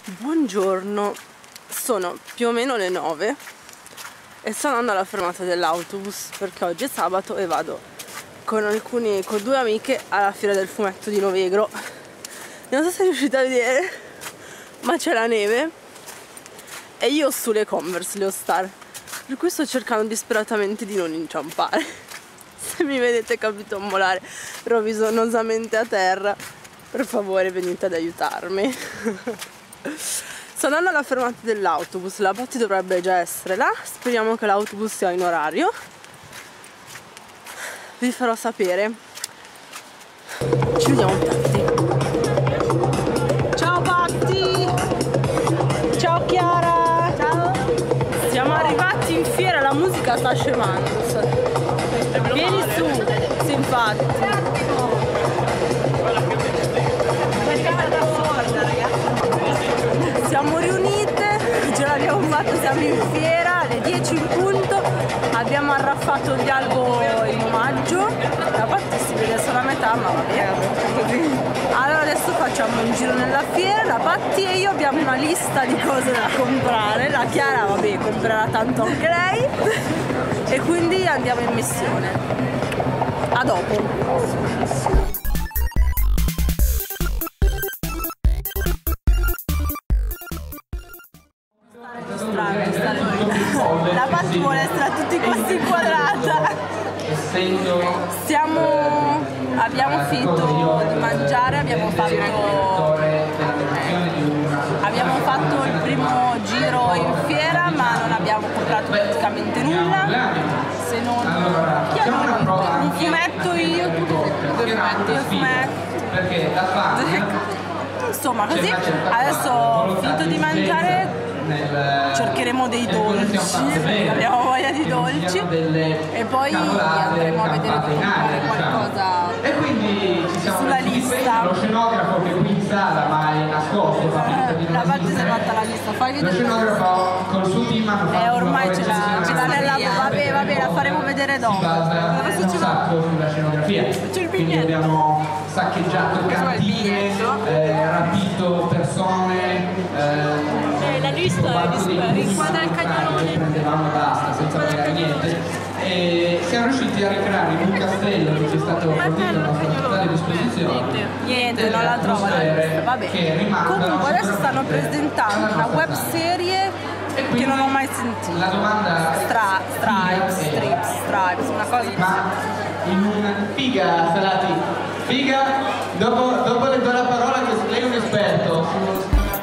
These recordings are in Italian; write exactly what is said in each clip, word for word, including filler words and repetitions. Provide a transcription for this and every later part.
Buongiorno, sono più o meno le nove e sto andando alla fermata dell'autobus perché oggi è sabato e vado con alcuni, con due amiche alla fiera del fumetto di Novegro. Non so se riuscite a vedere, ma c'è la neve e io ho sulle Converse, le All Star, per cui sto cercando disperatamente di non inciampare. Se mi vedete capitombolare rovesciosamente a terra, per favore venite ad aiutarmi. Sto andando alla fermata dell'autobus, la Patti dovrebbe già essere là, speriamo che l'autobus sia in orario. Vi farò sapere. Ci vediamo Patti. Ciao Patti! Ciao Chiara! Ciao! Siamo arrivati in fiera, la musica sta scemando. Vieni su! Sì, infatti. Siamo riunite, ce l'abbiamo fatto, siamo in fiera alle dieci in punto, abbiamo arraffato gli albo in omaggio, la parte si vede solo a metà ma va bene. Allora adesso facciamo un giro nella fiera, la Patti e io abbiamo una lista di cose da comprare, la Chiara vabbè comprerà tanto anche lei e quindi andiamo in missione. A dopo! La Patti vuole essere a tutti i costi inquadrata. Siamo, abbiamo finito di mangiare, abbiamo fatto, abbiamo fatto il primo giro in fiera ma non abbiamo comprato praticamente nulla se non un fumetto io, due fumetti, insomma così. Adesso ho finito di mangiare, cercheremo dei dolci, abbiamo voglia di dolci e poi andremo a vedere di comprare qualcosa sulla lista. Lo scenografo che qui in sala ma è nascosto, la Patti si è fatta la lista, fai vedere. Lo scenografo col suo team hanno fatto eh, ormai ce l'ha nella, vabbè vabbè la faremo vedere dopo. Si basa un sacco sulla scenografia, c'è il quindi abbiamo saccheggiato cantine, eh, rapito persone, eh, la lista è inquadra il cagnolone, prendevamo e basta senza pagare niente e siamo riusciti a ricreare in un castello che ci è stato fornito a nostra totale disposizione. Niente, non la trovo la lista, vabbè. Comunque adesso stanno presentando una web serie che non ho mai sentito. La domanda Stra, Stripes, Strips, Stripes, una cosa così. Ma in una figa, Salati, figa, dopo, dopo le do la parola che lei è un esperto.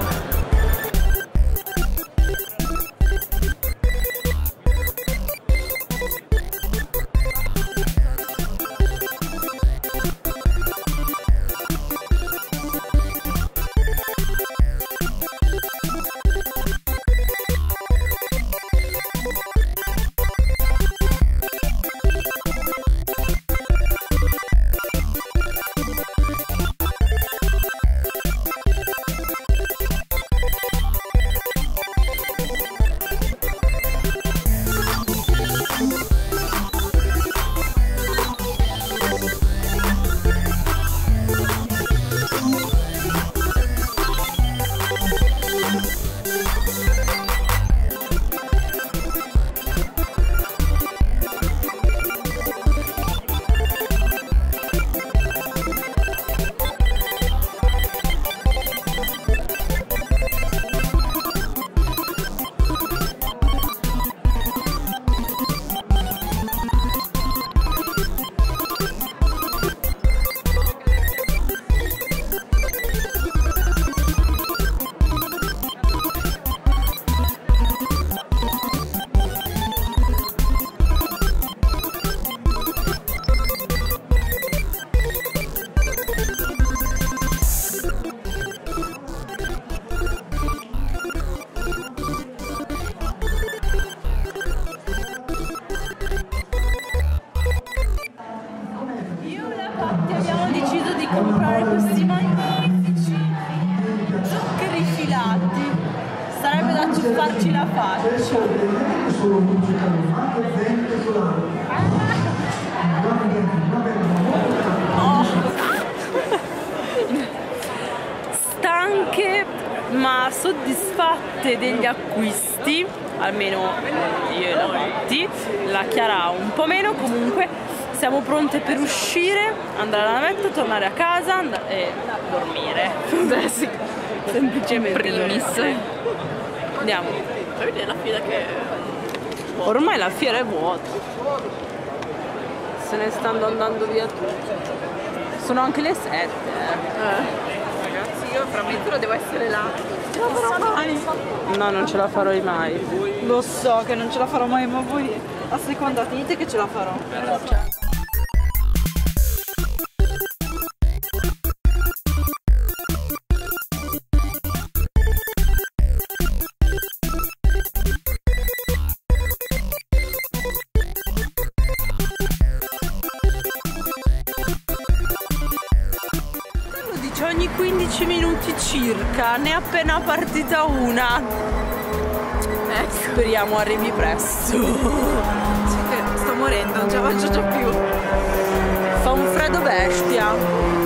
Comprare questi magnifici zuccheri filati, sarebbe da ciuffarci la faccia. Oh. Stanche ma soddisfatte degli acquisti, almeno io e la Matti, la Chiara un po' meno, comunque siamo pronte per uscire, andare alla letto, tornare a casa e dormire. Beh sì, Semplicemente primis. dormire. Andiamo. Fai vedere la fila che... Ormai la fiera è vuota. Se ne stanno andando via tutti. Sono anche le sette. Eh. Ragazzi, io fra mezz'ora devo essere là. Ce la farò mai? No, non ce la farò mai. Lo so che non ce la farò mai, ma voi a seconda dite che ce la farò. Ogni quindici minuti circa, ne è appena partita una. Eh, speriamo arrivi presto. Sì, che sto morendo, non ce la faccio già più. Fa un freddo bestia.